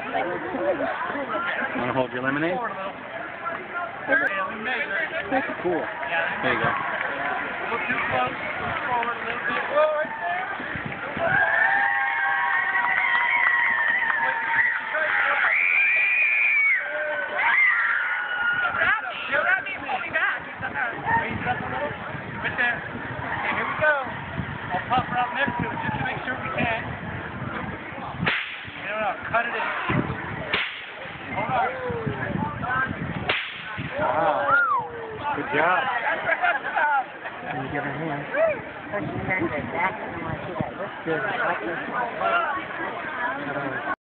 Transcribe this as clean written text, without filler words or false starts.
Want to hold your lemonade? That's cool. There you go. Look too close. Forward a little bit. Forward. Right there. Okay, here we go. I'll pop her out next to it just to make sure we can. Cut it in. Hold on. Wow. Good job. Can you give her a hand? First she turned her back and I want to see that lip. Good.